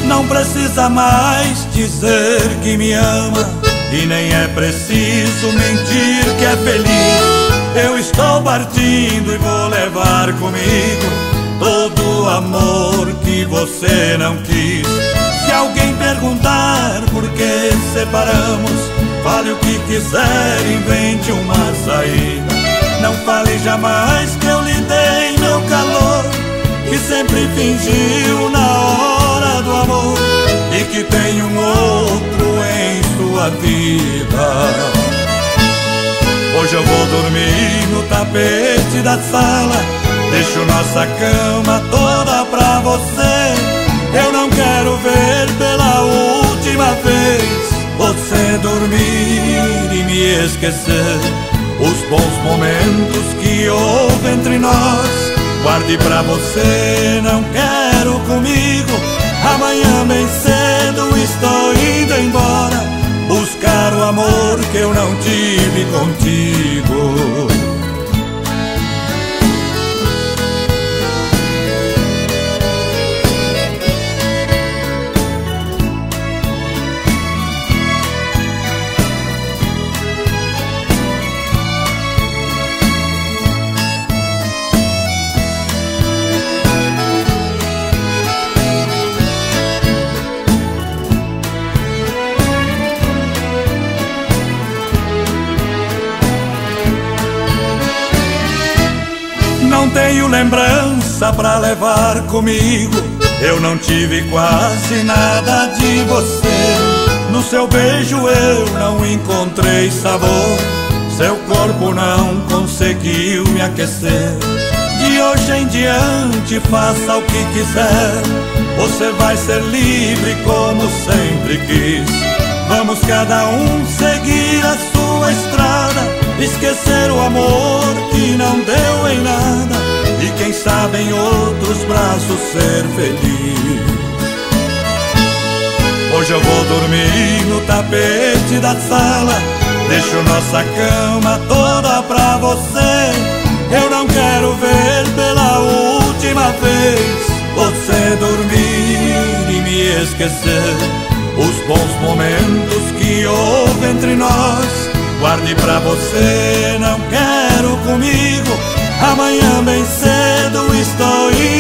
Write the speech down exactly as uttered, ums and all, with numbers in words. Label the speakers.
Speaker 1: Não precisa mais dizer que me ama, e nem é preciso mentir que é feliz. Eu estou partindo e vou levar comigo todo o amor que você não quis. Se alguém perguntar por que separamos, fale o que quiser, invente uma saída. Não fale jamais que eu lhe dei meu calor, que sempre fingiu na hora do amor, e que tem um outro em sua vida. Hoje eu vou dormir no tapete da sala, deixo nossa cama toda pra você. Eu não quero ver pela última vez você dormir e me esquecer. Os bons momentos que houve entre nós, guarde pra você, não quero comigo. Amanhã bem cedo estou indo embora, buscar o amor que eu não tive contigo. Não tenho lembrança pra levar comigo, eu não tive quase nada de você. No seu beijo eu não encontrei sabor, seu corpo não conseguiu me aquecer. De hoje em diante faça o que quiser, você vai ser livre como sempre quis. Vamos cada um seguir a sua estrada, esquecer o amor que não deu em nada, e quem sabe em outros braços ser feliz. Hoje eu vou dormir no tapete da sala, deixo nossa cama toda pra você. Eu não quero ver pela última vez você dormir e me esquecer. Os bons momentos que houve entre nós, guarde pra você, não quero comigo. Amanhã bem cedo estou indo